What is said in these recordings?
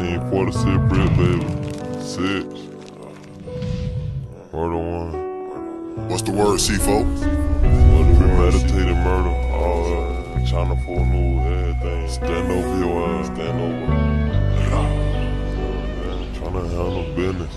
1846 brick, baby. 6. Murder 1. What's the word, C-4? Premeditated murder. All that. China 4 news, everything. Stand over your ass. Stand over. Tryna handle business.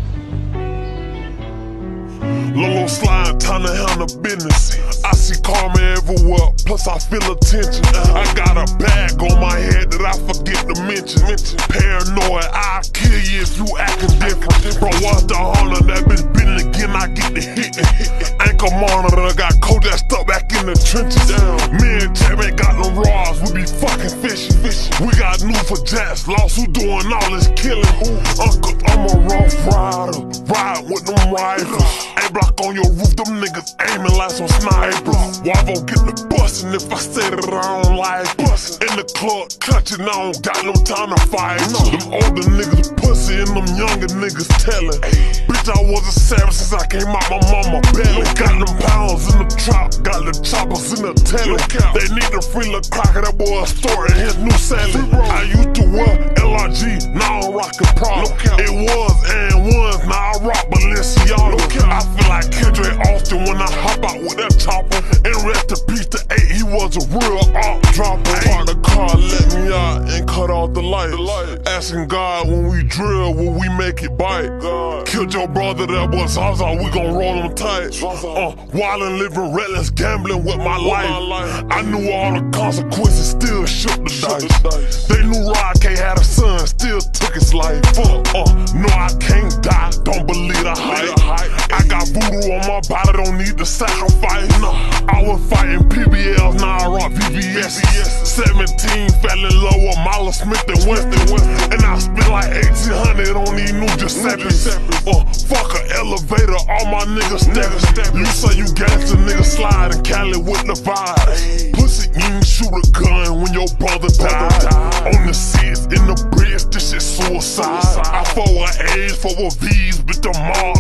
Lolo slide, time to handle business. I see karma everywhere, plus I feel attention. I got a bag on my head that I forget to mention. Paranoid, I'll kill you if you acting different. Bro, watch the Honda that been bitten again, I get the hit. Ankle monitor, got Kodak stuck back in the trenches. Me and Chap ain't got no rods, we be fucking fishing. We got news for Jats, lost who doing all this killing. Uncle, I'm a rough rider, ride with them rifles. A-block on your roof, them niggas aiming like some snipers. Wavo get the bustin' if I say that I don't like bustin'. In the club, clutching, I don't got no time to fight. Them older niggas pussy and them younger niggas tellin'. Bitch, I was a savage since I came out my mama belly. Got them pounds in the trap, got the choppers in the telly. They need to free Lil' Crocker, that boy a story, his new salad. I used to wear LRG, now I'm rockin' Prada. It was and was, now I rock Balenciaga. I feel like Kendrick Austin when I hop out with that chopper. And rest in peace to 8, he was a real art dropper. Park the car, let me out and cut off the light. Asking God when we drill, will we make it bite? Killed your brother, that was Zaza, we gon' roll him tight. Wildin', living reckless, gambling with my life. I knew all the consequences, still shook the dice. They knew Rod K had a son, still took his life. No, I can't die, don't believe the hype. I got voodoo on my body, don't need to sacrifice. I was fighting PBLs, now I rock VVS. 17, fell in love with Milo Smith and Winston. And I spent like 1800 on these new Giuseppe's. Fuck a elevator, all my niggas steppin'. You say you gangsta, nigga slide in Cali with the vibe. Pussy, you can shoot a gun when your brother died. On the seats, in the bridge, this shit suicide. I for a A's, for a V's, but the mall